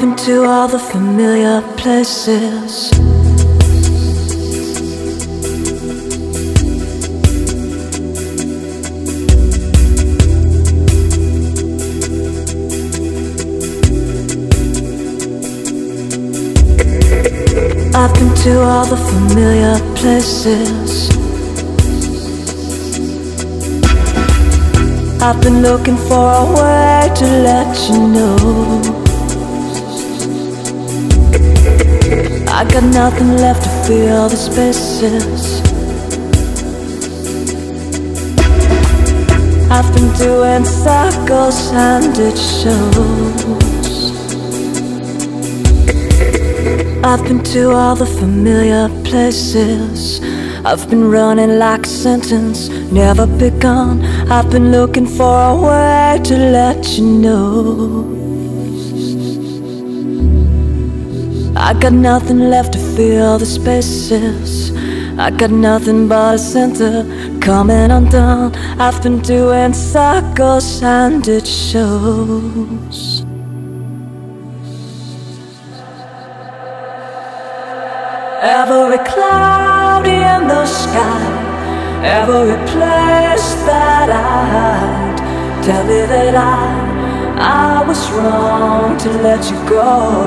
been to all the familiar places. I've been to all the familiar places. I've been looking for a way to let you know I got nothing left to fill the spaces. I've been doing circles and it shows. I've been to all the familiar places. I've been running like a sentence never begun. I've been looking for a way to let you know I got nothing left to fill the spaces. I got nothing but a center coming undone. I've been doing circles and it shows. Every cloud in the sky, every place that I hide, tell me that I was wrong to let you go.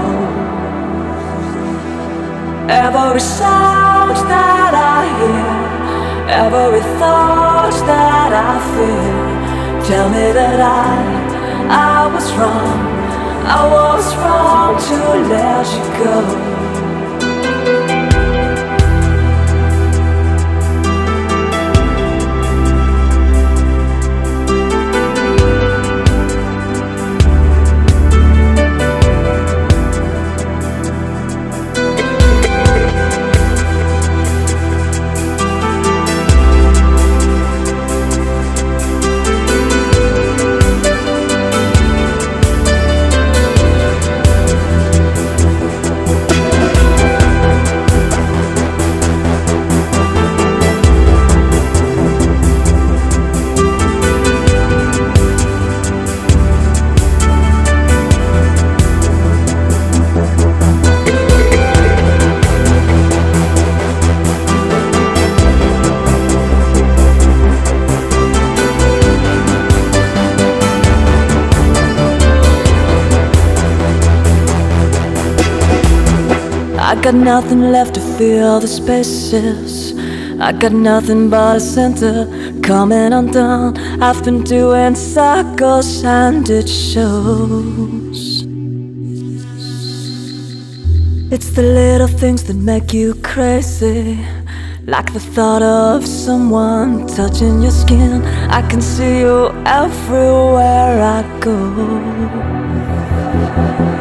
Every sound that I hear, every thought that I feel, tell me that I was wrong. I was wrong to let you go. I got nothing left to fill the spaces. I got nothing but a center coming undone. I've been doing circles and it shows. It's the little things that make you crazy, like the thought of someone touching your skin. I can see you everywhere I go.